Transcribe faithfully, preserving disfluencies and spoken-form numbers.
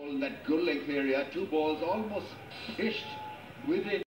In that goal length area, two balls almost pitched within